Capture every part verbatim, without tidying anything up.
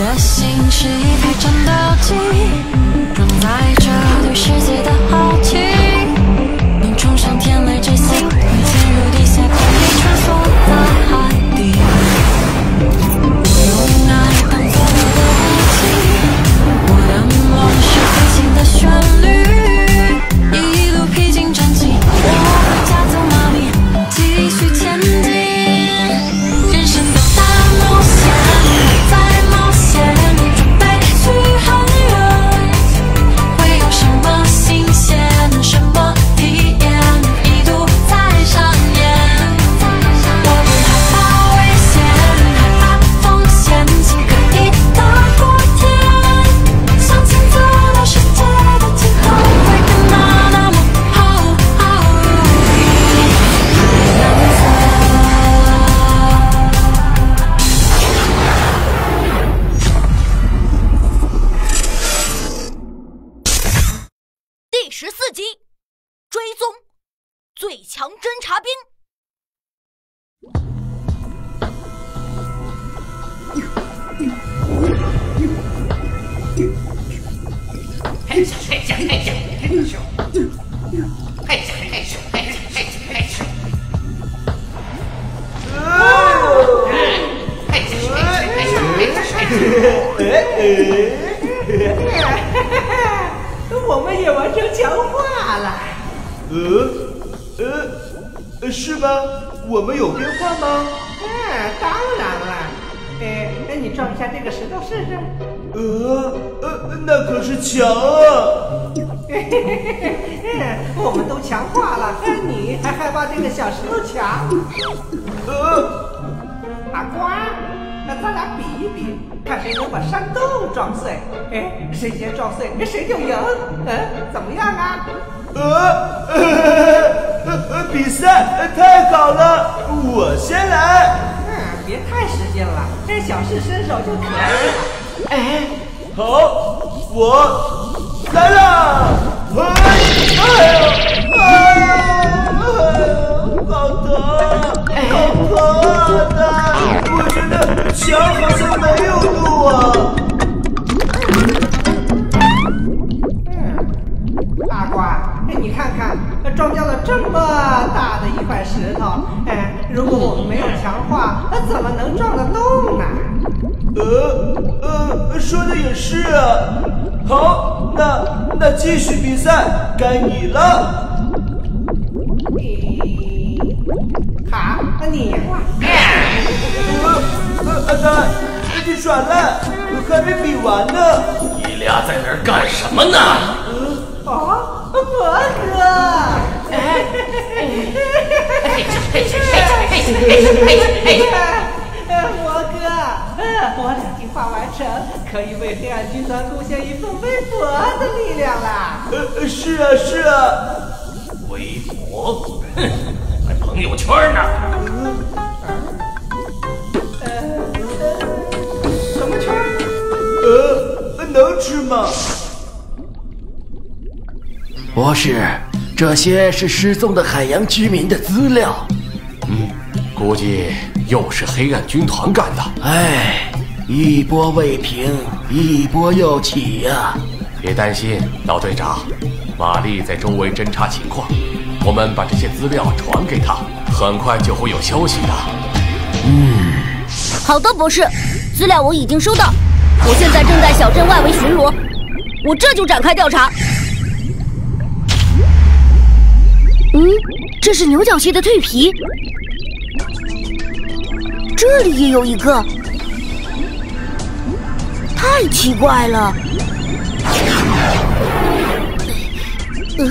的心是一台战斗机，装载着对世界的好奇。你冲上天来执行，你潜入地下空地，穿梭在海底。我用爱当作我的武器，我的梦是飞行的旋律，一路披荆斩棘，我会加速马力，继续前进。人生的大冒险，在冒险，准备去很远，会有什么新鲜，什么体验，一度在上演。我不害怕危险，害怕风险，心可以大过天，向前走到世界的尽头，会更大那么好，海蓝色。 第十四集，追踪最强侦察兵。 嘿咻嘿咻嘿咻嘿咻，嘿咻嘿咻嘿咻嘿咻嘿咻，哦，嘿咻嘿咻嘿咻嘿咻嘿咻。我们也完成强化了。 呃呃，是吗？我们有变化吗？ 嗯，当然了。哎，你撞一下这个石头试试。 呃呃，那可是强啊！ 我们都强化了，你还害怕这个小石头强？ 呃， 阿瓜，那咱俩比一比，看谁能把山洞撞碎。哎，谁先撞碎，谁就赢。嗯，怎么样啊？ 呃呃呃，比赛太好了，我先来。 嗯，别太使劲了，这小试身手就可以了。哎， 好，我来了！哎呀，哎呀，好疼，好疼啊！我觉得墙好像没有路啊。 嗯，阿瓜，你看看，撞掉了这么大的一块石头，哎，如果我们没有强化，怎么能撞得动呢？ 呃呃，说的也是啊。好，那那继续比赛，该你了。 你好，你赢了。 呃呃，阿呆，你耍赖，还没比完呢。 你俩在那儿干什么呢？ 哦，魔哥！ 哎，嘿嘿嘿嘿嘿嘿嘿嘿！ 魔哥，我两计划完成，可以为黑暗军团贡献一份微薄的力量啦。 呃，是啊，是啊。 微博，哼，还朋友圈呢。 呃呃，什么圈？ 呃，能吃吗？ 博士，这些是失踪的海洋居民的资料。 嗯，估计又是黑暗军团干的。 唉，一波未平，一波又起呀、啊！ 别担心，老队长，玛丽在周围侦察情况，我们把这些资料传给她，很快就会有消息的。 嗯， 好的，博士，资料我已经收到，我现在正在小镇外围巡逻，我这就展开调查。嗯，这是牛角蟹的蜕皮，这里也有一个，太奇怪了。呃、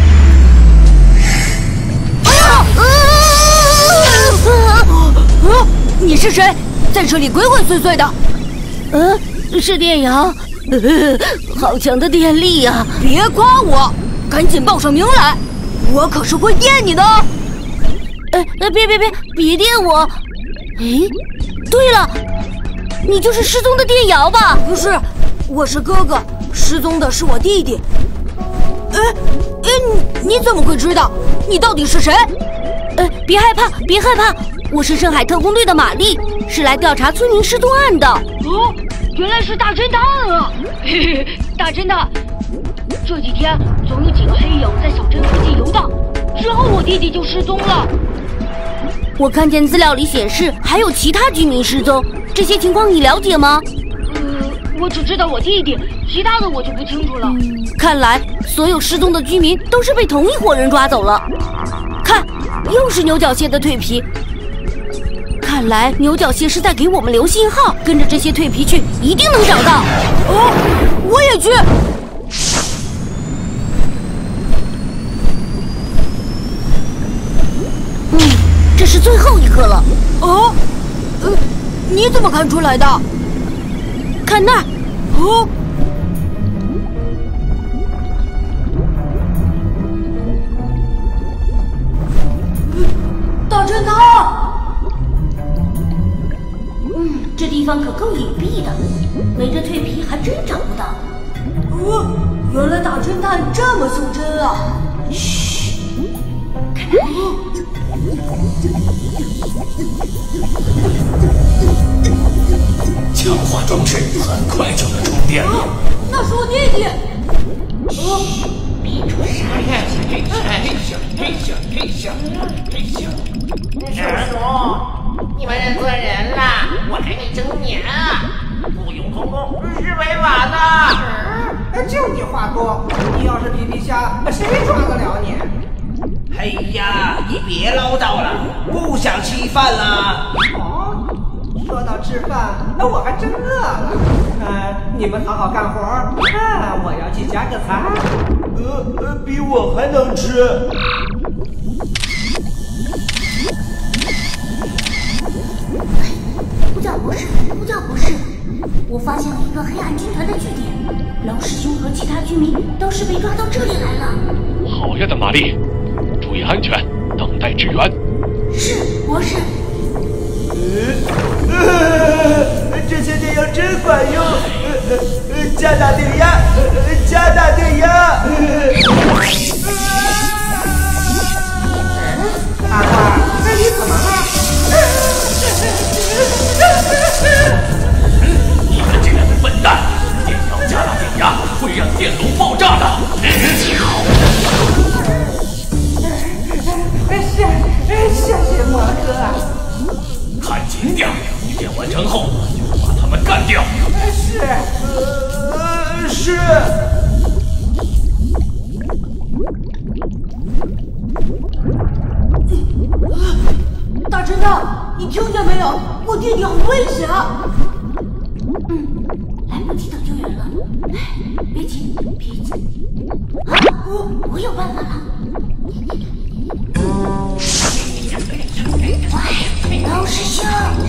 哎呀！啊啊啊！你是谁？在这里鬼鬼祟祟的？嗯，是电瑶，呃，好强的电力呀、啊！别夸我，赶紧报上名来。我可是会电你的！哎哎，别别别，别电我！哎，对了，你就是失踪的电瑶吧？不是，我是哥哥，失踪的是我弟弟。哎哎，你你怎么会知道？你到底是谁？哎，别害怕，别害怕，我是深海特工队的玛丽，是来调查村民失踪案的。哦， 原来是大侦探啊！嘿嘿，大侦探，这几天总有几个黑影在小镇附近游荡，之后我弟弟就失踪了。我看见资料里显示还有其他居民失踪，这些情况你了解吗？呃，我只知道我弟弟，其他的我就不清楚了。嗯、看来所有失踪的居民都是被同一伙人抓走了。看，又是牛角蟹的蜕皮。看来牛角蟹是在给我们留信号，跟着这些蜕皮去，一定能找到。哦，我也去。嗯，这是最后一颗了。哦，呃，你怎么看出来的？看那儿。哦。大侦探。嗯，这地方可够隐蔽的，没这蜕皮还真找不到。哦，原来大侦探这么袖珍啊！嘘，看那里。 强化装置很快就能充电了。 哦，那是我弟弟。哦，别出声！ 嘿咻嘿咻嘿咻嘿咻嘿咻！叔叔，你们认错人了，我还没成年啊！不用公公是违法的。 就你话多，你要是皮皮虾，谁抓得了你？ 哎呀，你别唠叨了，不想吃饭了。 哦，说到吃饭，我还真饿了。呃，你们好好干活，啊，我要去加个餐。 呃呃，比我还能吃。 呼叫博士，呼叫博士，我发现了一个黑暗军团的据点，老师兄和其他居民都是被抓到这里来了。 好呀的玛丽，注意安全，等待支援。 是，博士。 呃呃，这些电药真管用，呃呃，加大电压，呃、加大电压。 阿花，这你怎么了？ 你们这两个笨蛋！电药加大电压会让电炉爆炸的。 谢谢谢莫哥。 看紧点，电完成后就把他们干掉。 是， 呃，是。 大侦探，你听见没有？我弟弟很危险。嗯，来不及等救援了。别急，别急。啊，我我有办法了。喂，老师兄。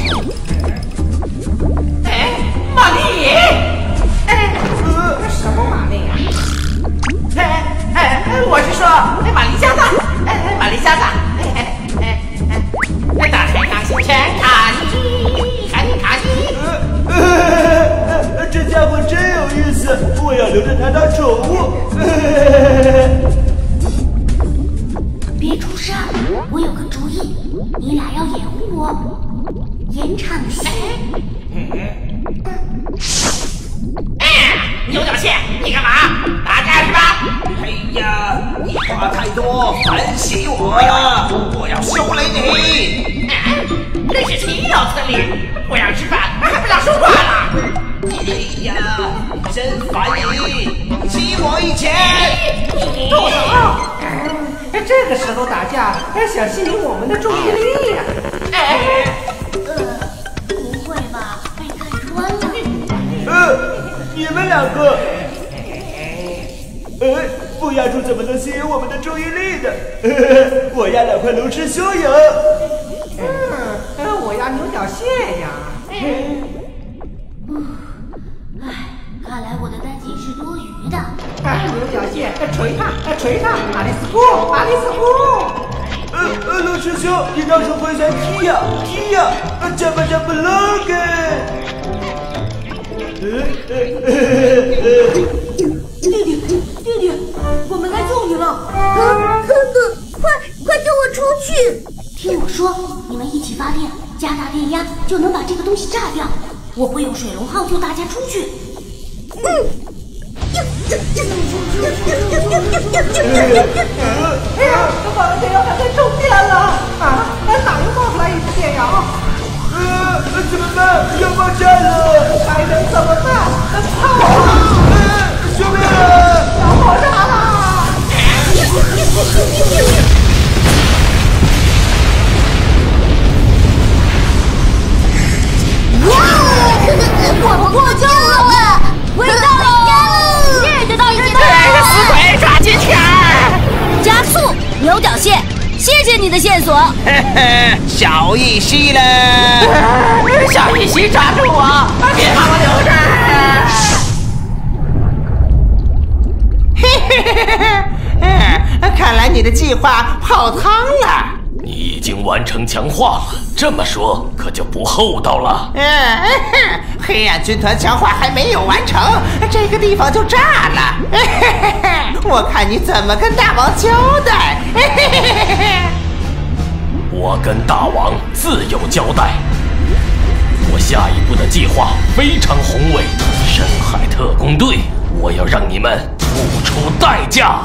哎，玛丽！ 哎，呃，什么玛丽呀？ 哎哎哎，我是说，哎，玛丽家的，哎，玛丽家的，哎哎哎哎，打开卡星辰卡尼，卡尼卡尼。 呃，这家伙真有意思，我要留着它当宠物。 别出声，我有个主意，你俩要掩护我，延长线。 哎，牛角蟹，你干嘛？打架是吧？哎呀，你话太多，烦死我了！我要收了你！哎，那是七楼村里，不让吃饭，还不让说话了！哎呀，真烦你！吸我一拳！ 住手！这个时候打架，想吸引我们的注意力呀！ 哎， 呃，不会吧？被看穿了？ 呃，你们两个，呃，不压住怎么能吸引我们的注意力呢？我压两块龙吃蚯蚓。 嗯，我压牛角蟹呀。 唉，看来我的担心是多余的。 哎，牛角蟹，锤他，锤他，阿里斯库，阿里斯库。 呃呃，龙师兄，你倒是回旋踢呀踢呀，这么这么 logo。 弟弟，弟弟，我们来救你了！啊，哥哥，快快救我出去！听我说，你们一起发电，加大电压就能把这个东西炸掉。 我会用水龙号救大家出去。嗯。 哎呀，我的电摇还在充电了啊！哪又冒出来一只电摇？ 呃，怎么办？要爆炸了！ 还能怎么办？跑啊！ 呃，救命啊！ 要爆炸了！ 我们获救了！回到了！谢谢大师的！ 死鬼，抓紧点儿！ 加速，牛角线，谢谢你的线索。 小一息了， 小一息抓住我，别把我留着！ 嘿嘿嘿嘿嘿，看来你的计划泡汤了。 你已经完成强化了，这么说可就不厚道了。 嗯，黑暗军团强化还没有完成，这个地方就炸了。我看你怎么跟大王交代。 我跟大王自有交代。我下一步的计划非常宏伟，深海特工队，我要让你们付出代价。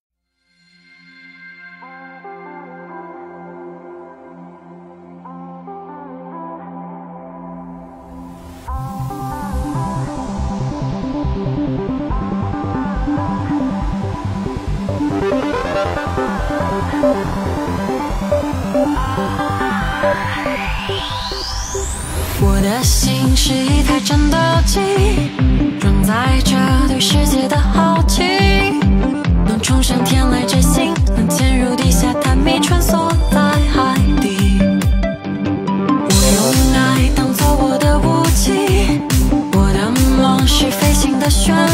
我的心是一台战斗机，装载着对世界的好奇，能冲上天来追星，能潜入地下探秘，穿梭在海底。我用爱当作我的武器，我的梦是飞行的旋律。